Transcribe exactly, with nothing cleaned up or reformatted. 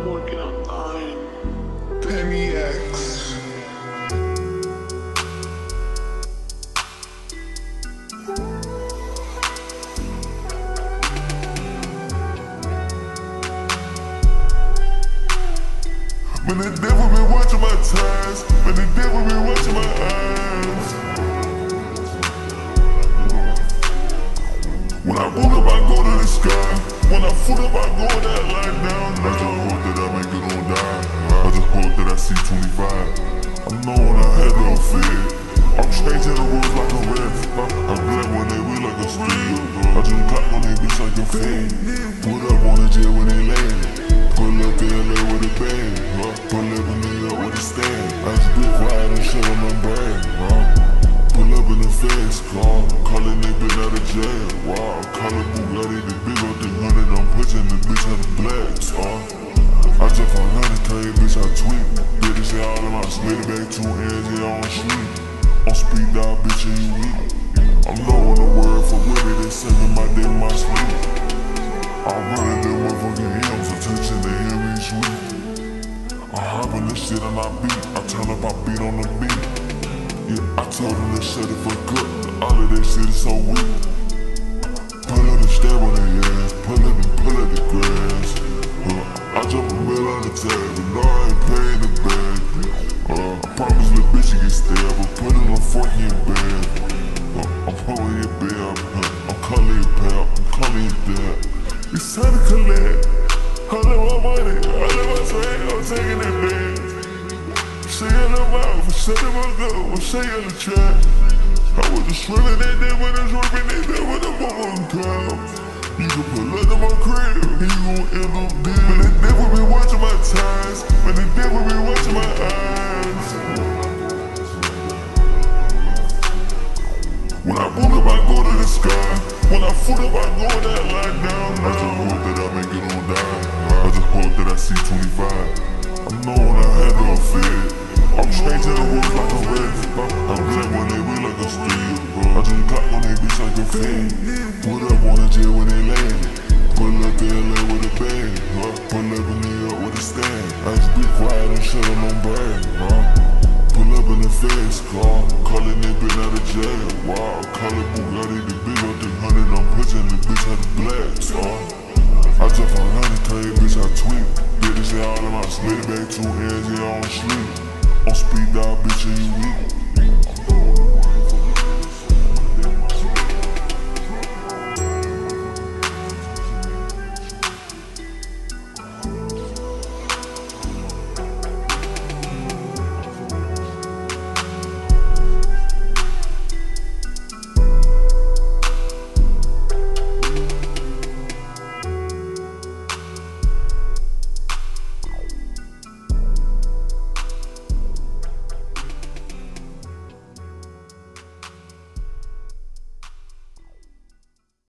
working on nine. B N Y X. When the devil been watching my ties, when the devil been watching my eyes. When I boot up, I go to the sky. When I foot up, I go that line down. I just hope that I make it on die. I just hope that I see twenty-five. I know when I had no fear. I'm changing the rules like a ref. I'm black when they real like a steel. I just clap on they bitch like a fiend. Put up on the jet when they land. Pull up to L A with a bag. Pull up in New York with a stand. I just be quiet and shut on my brain. Pull up in the fast car, calling they been out of jail. Wow, call it Bugatti, the big old thing hundred. I'm pushing the bitch out of blacks. Uh. I just found out to tell you bitch I tweet. Did this shit all in my split back two hands, yeah, I don't sleep. On speed dial, bitch, and you weak. I'm low on the word for women, they singing my day in my sleep. I'm running them motherfucking hymns, attention to hear me sweet. I hop in this shit and I beat. I turn up, I beat on the beat. Yeah, I told them to shut it fuck up. All of that shit is so weak. Pull up and stab on their ass. Pull up and pull up the grass. Uh, I jump a mill on the tab, but no, I ain't paying the bag. Uh, I promise the bitch you get stabbed, but put in a fork in your bag. Uh, I'm pulling your bell, uh, I'm calling your pal, I'm calling your dad. It's time to collect. I let my money, I let my swag, I'm taking it back. Say it up out, shut them up, go, I'm saying the track. I was just swirling that day when it's working, they did with the motherfucking cows. You can pull up to my crib, and you gon' end up dead. When the devil be watching my ties, when the devil be watching my eyes. When I boot up, I go to the sky. When I foot up, I go that line down. I just hope that I make it on die. I just hope that I see twenty-five. I know when I had no fear. I'm changing the rules like a ref. I'm black when they real like a steel. I just clap on they bitch like a fiend. Put up on the jet when they land. Pull up to L A with a bag. Pull up in New York with a stand. I just be quiet and shut on my brain. Pull up in the fast car, calling they been out of jail. Wow, call it Bugatti, the big old thing hundred. I'm pushing the bitch out of blacks. I just found out to tell you bitch I tweet. Did this shit all in my split back two hands, yeah, I don't sleep. On speed dial, bitch, and you weak.